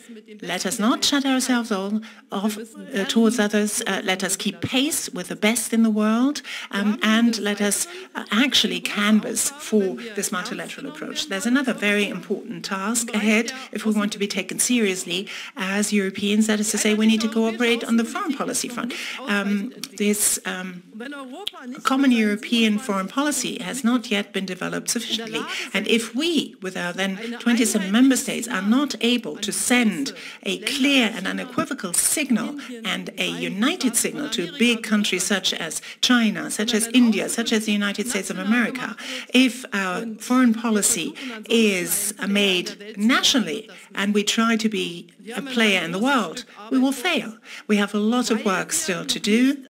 let us not shut ourselves off towards others. Let us keep pace with the best in the world, and let us actually canvas for this multilateral approach. There's another very important task ahead if we want to be taken seriously as Europeans. That is to say, we need to cooperate on the foreign policy front. This common European foreign policy has not yet been developed sufficiently. And if we, with our then 27 member states, are not able to send a clear and unequivocal signal and a united signal to big countries such as China, such as India, such as the United States of America, if our foreign policy is made nationally and we try to be a player in the world, we will fail. We have a lot of work still to do